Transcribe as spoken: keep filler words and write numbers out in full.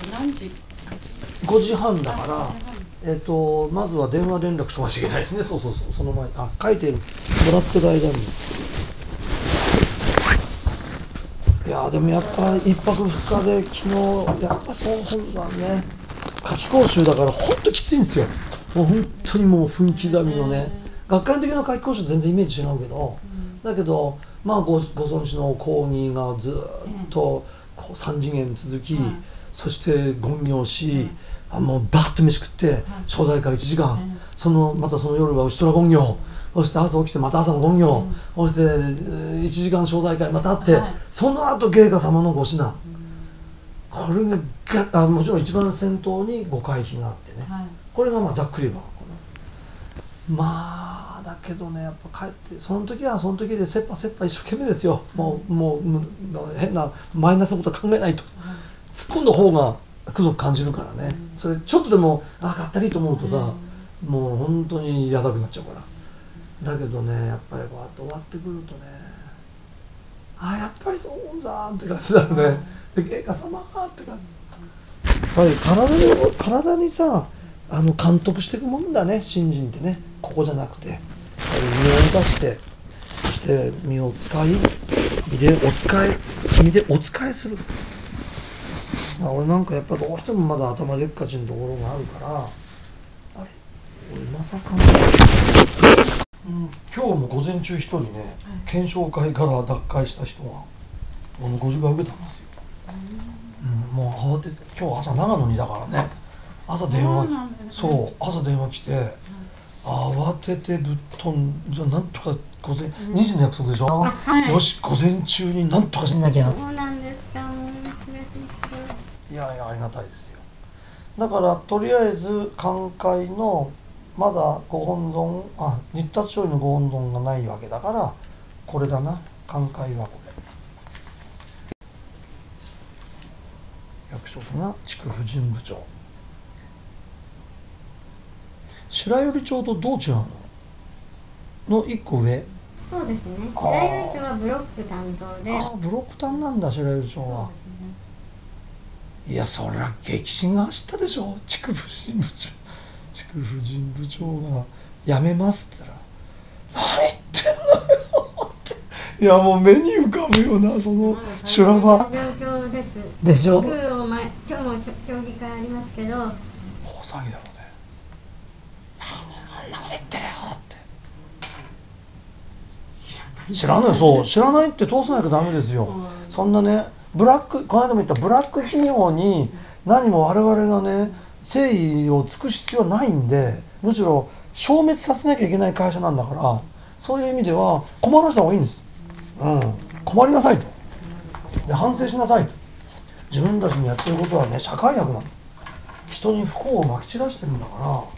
何時？ ごじはんだから、えっとまずは電話連絡しなきゃいけないですね。そうそうそう、その前にあ書いてるもらってる間に。いやでもやっぱいっぱくふつかで昨日やっぱそう本だね、夏期講習だからほんときついんですよ。もう本当にもう分刻みのね、学会の時の夏期講習と全然イメージ違うけど、だけどまあ ご, ご存知の講義がずっとこうさん次元続き、そして勤行し、あもうバッと飯食って正代会いちじかん、そのまたその夜は牛虎勤行、そして朝起きてまた朝の勤行、そしていちじかん正代会またあって、その後芸家様のご指南、これががあもちろん一番先頭にご会費があってね、これがまあざっくりはこのまあだけどね、やっぱ帰ってその時はその時で切羽切羽一生懸命ですよ。もうもう変なマイナスなこと考えないと、突っ込んだ方がくどく感じるからね。それちょっとでもあかったりと思うとさ、もう本当にやだくなっちゃうから。だけどね、やっぱりこうやって終わってくるとね、ああやっぱりそうだって感じだよね。で芸家様って感じ。やっぱり体に体にさあの監督していくもんだね、信心ってね。ここじゃなくて、やっぱり身を出して、そして身を使い、身でお使い、身でお使いする。俺なんかやっぱどうしてもまだ頭でっかちのところがあるから、あれ俺まさか、うん、今日も午前中一人ね、はい、検証会から脱会した人があのご受会受けたんですよ。うん、もう慌てて、今日朝長野にだからね、朝電話、そう、ね、そう朝電話来て、うん、慌ててぶっ飛んじゃなんとか午前、うん、にじの約束でしょ、はい、よし午前中になんとかしなきゃ。 そうなんですか、もういやいやありがたいですよ。だからとりあえず寛解のまだご本尊、あ日達勝利のご本尊がないわけだから、これだな、寛解はこれ。役職が筑婦人部長。白百合町とどう違うの？の一個上。 そうですね。白百合町はブロック担当で。 ああブロック担なんだ白百合町は。いやそりゃ激震が走ったでしょ。筑婦人部長筑婦人部長が辞めますって言ったら何言ってんのよって、いやもう目に浮かぶよなその修羅場状況ですでしょ。 地区を前今日も協議会ありますけど、大騒ぎだろうね。あんなこと言ってるよって知らない。そう知らないって通さないとダメですよ。そんなねブラック、この間も言ったブラック企業に何も我々がね誠意を尽くす必要はないんで、むしろ消滅させなきゃいけない会社なんだから、そういう意味では困らせた方がいいんです。うん、困りなさいと。で反省しなさいと。自分たちにやってることはね社会悪なの。人に不幸をまき散らしてるんだから。